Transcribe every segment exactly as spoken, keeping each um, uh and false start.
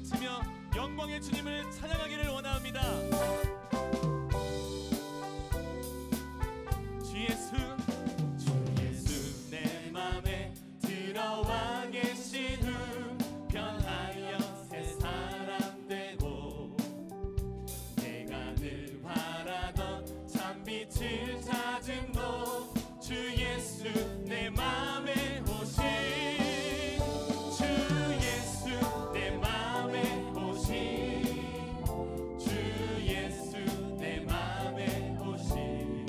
박수치며 영광의 주님을 찬양하기를 원합니다. 주 예수, 주 예수 내 맘에 들어와 계신 후 변하여 새 사람 되고 내가 늘 바라던 참빛을 찾음도 주 예수 내 맘에 오신 주 예수 내 맘에 오신 주 예수 내 맘에 오신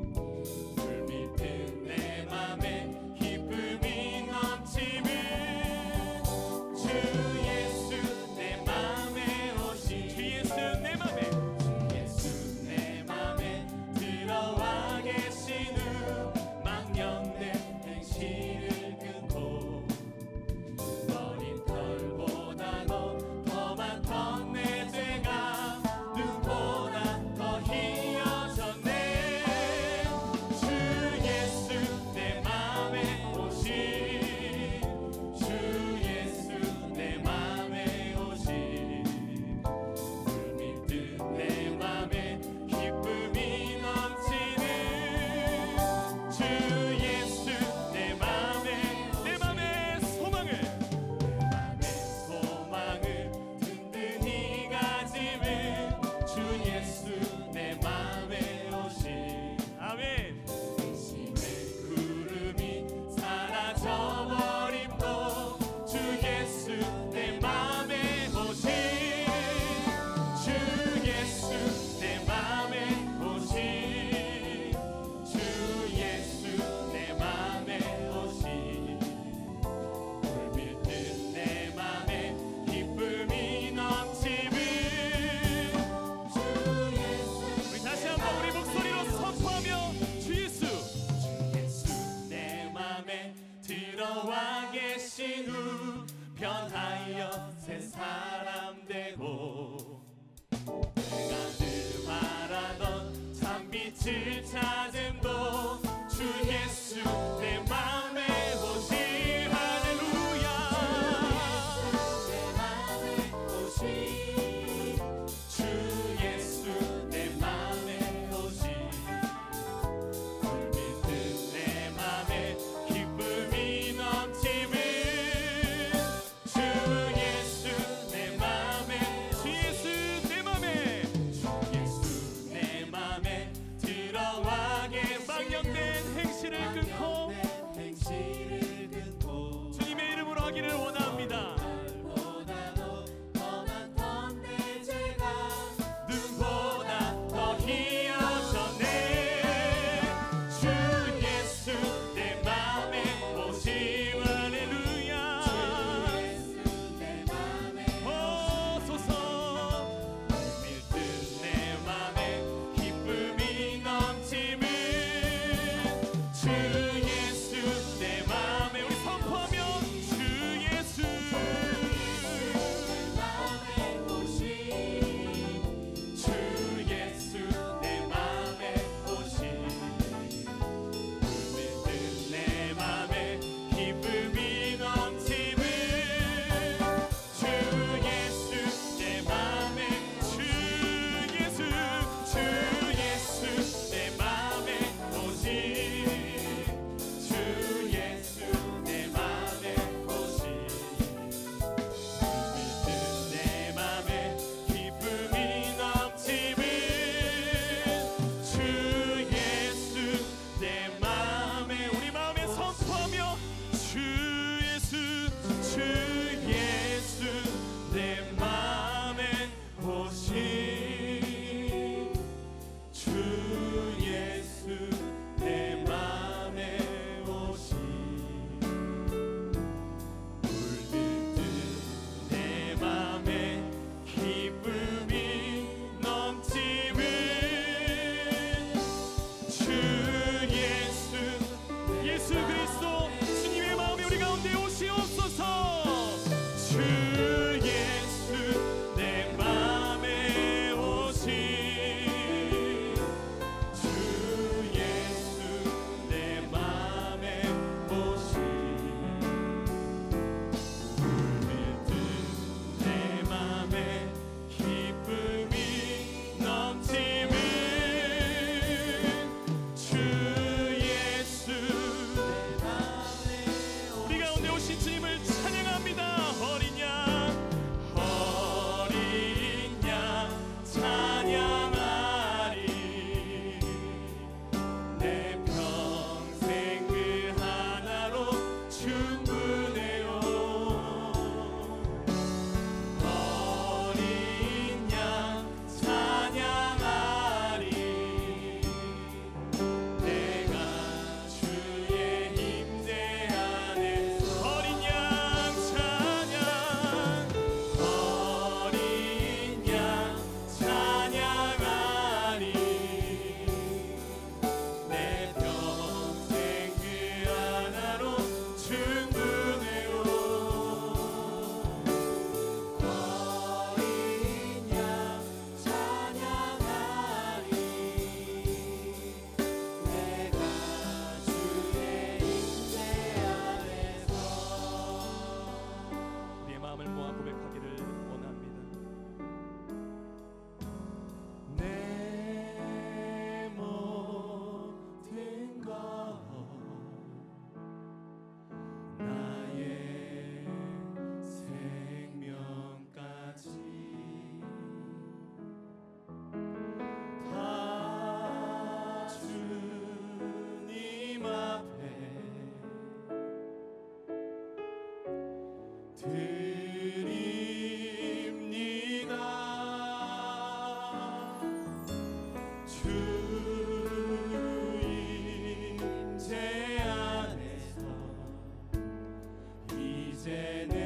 물밀듯 내 맘에 기쁨이 넘치는 주 예수 내 맘에 오신 주 예수 내 맘에 주 예수 내 맘에 들어와 계신 후 망령된 행실을 끊고 어린 털보다도 더 많던 내 죄가 눈보다 더 희어졌네. 주 예수 내 맘에 오신 주 예수 내 맘에 오신 물밀듯 내 맘에 기쁨이 넘치는 주 예수 내 맘에 내 맘의 소망을 내 맘의 소망을 든든히 가지는 주 예수 내 맘에 오신 아멘. 신의 구름이 사라져버림도 주 예수 내 맘에 오신 주 예수 내 맘에 오신 주 예수 내 맘에 오신 물밀듯 내 맘에 기쁨이 넘치는 주 예수. 우리 다시 한번 우리 목소리로 선포하며 주 예수 주 예수 내 맘에 들어와 계신 후 변하여 새 사람 되고 내가 늘 바라던 참빛을 찾음도 주 예수 내 맘에 오신 할렐루야 내 맘에 오신 주 예수 내 맘에 오신 물밀듯 내 맘에 기쁨이 넘치는 주 예수 내 맘에 주 예수 내 맘에 주 예수 내 맘에 들어와 계신 망령된 행실을 끊고 행실을 끊고 주님의 이름으로 하기를 원합니다. 보다도 더 많던 내 죄가 눈보다 더 희어졌네. 주 예수 내 맘에 오신 할렐루야 주 예수 내 맘에 오소서 물밀듯 내 맘에 기쁨이 넘치는 주 예수 내 맘에 우리 선포하며 주 예수 내 맘에 오신 주 예수 내 맘에 오신 물밀듯 내 맘에 기쁨이 넘치는 주 예수 내 맘에 주 예수 주 예수 내 맘에 오신 주 예수 내 맘에 오신 물밀듯 내 맘에 기쁨이 넘치는 주 예수 내 맘에 우리 마음에 선포하며 주 예수 주 예수 내 맘에 오신 주 예수 내 맘에 오신 물밀듯 내 맘에 기쁨이 넘치는 주 예수 예수 그리스도 주님의 마음이 우리 가운데 오시옵소서. 주 예수 내 맘에 오신 주 예수 내 맘에 오신 물밀듯 내 맘에 드립니다. 주 임재 안에서 이제는